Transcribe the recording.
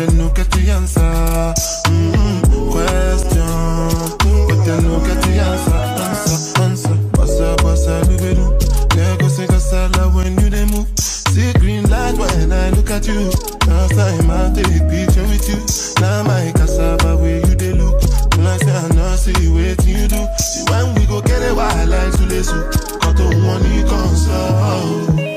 they no get the answer. Question, but they no get the answer. Answer. Bossa, do. There go sing a salad when you dey move. See green light when I look at you. Last time I take picture with you. Now my cassava where you dey look. When I say I know see what you do. See when we go get a wild like Sulesu. Got to one you console.